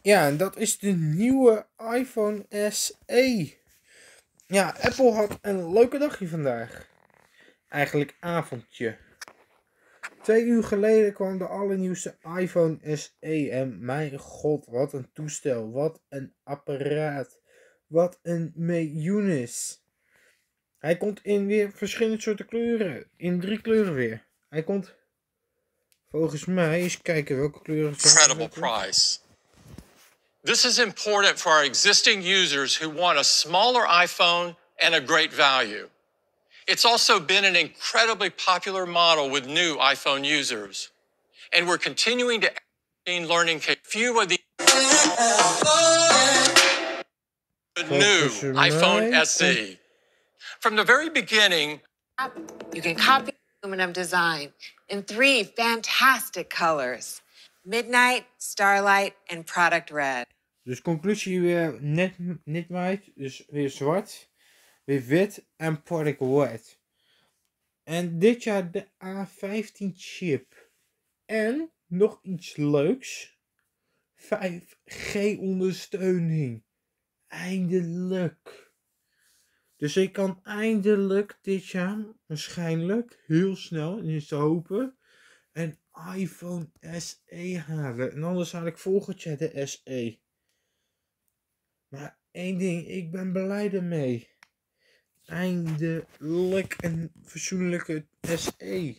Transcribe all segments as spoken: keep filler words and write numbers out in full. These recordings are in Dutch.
Ja, en dat is de nieuwe iPhone S E. Ja, Apple had een leuke dagje vandaag. Eigenlijk avondje. Twee uur geleden kwam de allernieuwste iPhone S E. En mijn god, wat een toestel. Wat een apparaat. Wat een mejoenis. Hij komt in weer verschillende soorten kleuren. In drie kleuren weer. Hij komt volgens mij, eens kijken welke kleuren zijn. Incredible price. This is important for our existing users who want a smaller iPhone and a great value. It's also been an incredibly popular model with new iPhone users. And we're continuing to add learning few of the new iPhone S E. From the very beginning, you can copy aluminum design in three fantastic colors: Midnight, Starlight, and Product Red. Dus conclusie weer net, net white, dus weer zwart, weer wit en Product Red. En dit jaar de A vijftien chip. En nog iets leuks, vijf G ondersteuning. Eindelijk. Dus ik kan eindelijk dit jaar, waarschijnlijk, heel snel, en is te hopen, een iPhone S E halen. En anders haal ik volgend jaar de S E. Maar één ding, ik ben blij ermee. Eindelijk een fatsoenlijke S E.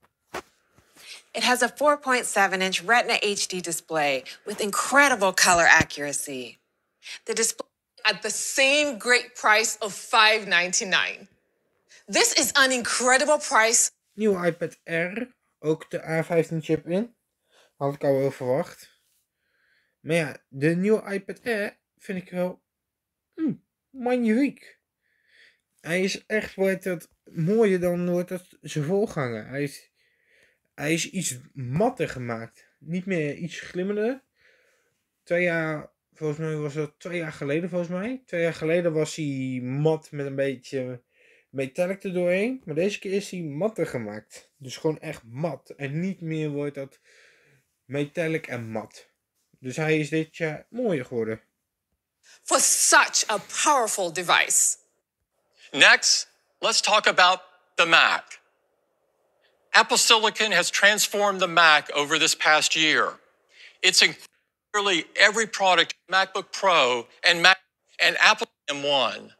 It has a four point seven inch Retina H D display with incredible color accuracy. The display at the same great price of five ninety-nine. This is an incredible price. Nieuwe iPad Air, ook de A vijftien chip in. Had ik al wel verwacht. Maar ja, de nieuwe iPad Air vind ik wel mm, magnifiek. Hij is echt, wordt dat mooier dan wordt dat zijn voorganger. Hij is, hij is iets matter gemaakt. Niet meer iets glimmender. Twee jaar, volgens mij was dat twee jaar geleden volgens mij. Twee jaar geleden was hij mat met een beetje metallic er doorheen. Maar deze keer is hij matter gemaakt. Dus gewoon echt mat. En niet meer wordt dat metallic en mat. Dus hij is dit jaar mooier geworden. For such a powerful device. Next, let's talk about the Mac. Apple Silicon has transformed the Mac over this past year. It's nearly every product, MacBook Pro and Mac and Apple M one.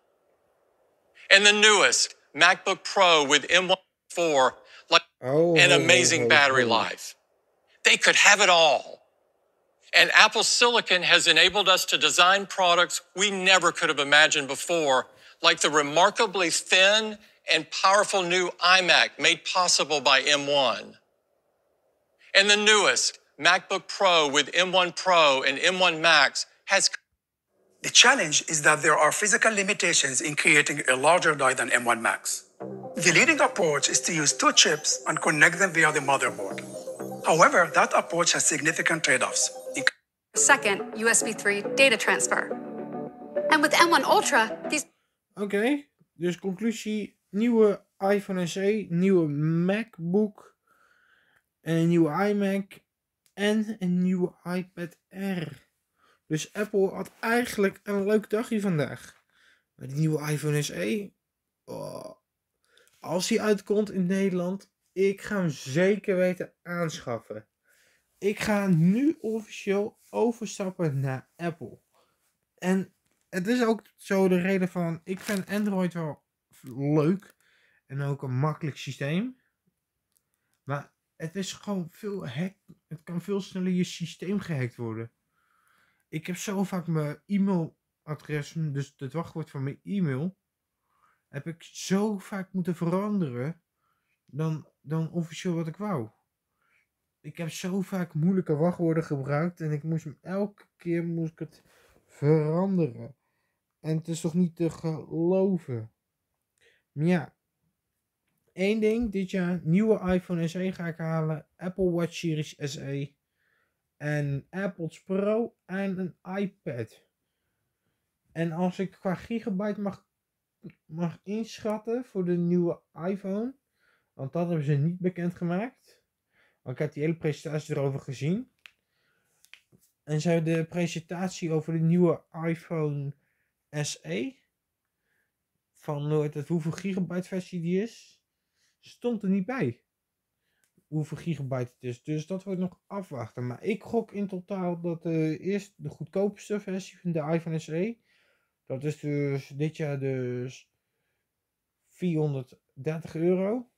And the newest MacBook Pro with M one four, like oh, an oh, amazing oh, oh, battery oh. life. They could have it all. And Apple Silicon has enabled us to design products we never could have imagined before, like the remarkably thin and powerful new iMac made possible by M one. And the newest MacBook Pro with M one Pro and M one Max has... The challenge is that there are physical limitations in creating a larger die than M one Max. The leading approach is to use two chips and connect them via the motherboard. However, that approach has significant trade-offs. Second, U S B three data transfer. And with M one Ultra, these... Oké, okay, dus conclusie, nieuwe iPhone S E, nieuwe MacBook, een nieuwe iMac en een nieuwe iPad Air. Dus Apple had eigenlijk een leuk dagje vandaag. Maar die nieuwe iPhone S E, oh, als die uitkomt in Nederland, ik ga hem zeker weten aanschaffen. Ik ga nu officieel overstappen naar Apple. En het is ook zo de reden van, ik vind Android wel leuk. En ook een makkelijk systeem. Maar het is gewoon veel hack. Het kan veel sneller je systeem gehackt worden. Ik heb zo vaak mijn e-mailadres, dus het wachtwoord van mijn e-mail, heb ik zo vaak moeten veranderen dan, dan officieel wat ik wou. Ik heb zo vaak moeilijke wachtwoorden gebruikt en ik moest hem elke keer moest ik het veranderen. En het is toch niet te geloven. Maar ja, één ding, dit jaar nieuwe iPhone S E ga ik halen, Apple Watch Series S E en AirPods Pro en een iPad. En als ik qua gigabyte mag, mag inschatten voor de nieuwe iPhone, want dat hebben ze niet bekendgemaakt. Ik heb die hele presentatie erover gezien. En ze hebben de presentatie over de nieuwe iPhone S E. Van nooit het hoeveel gigabyte versie die is. Stond er niet bij. Hoeveel gigabyte het is. Dus dat wordt nog afwachten. Maar ik gok in totaal dat uh, eerst de goedkoopste versie van de iPhone S E. Dat is dus dit jaar dus vierhonderddertig euro.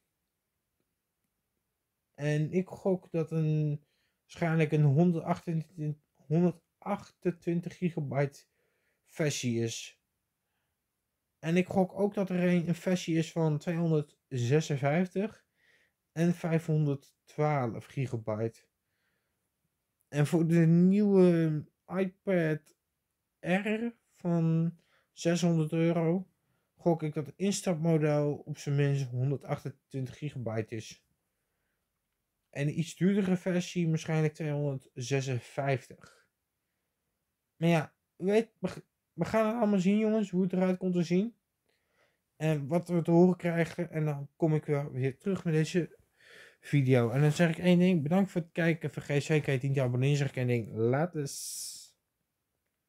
En ik gok dat een waarschijnlijk een honderdachtentwintig gigabyte versie is. En ik gok ook dat er een, een versie is van tweehonderdzesenvijftig en vijfhonderdtwaalf gigabyte. En voor de nieuwe iPad Air van zeshonderd euro gok ik dat het instapmodel op zijn minst honderdachtentwintig gigabyte is. En een iets duurdere versie waarschijnlijk tweehonderdzesenvijftig. Maar ja, weet, we gaan het allemaal zien, jongens, hoe het eruit komt te zien. En wat we te horen krijgen. En dan kom ik weer, weer terug met deze video. En dan zeg ik één ding, bedankt voor het kijken. Vergeet zeker niet te abonneren, zeg ik één ding. Later.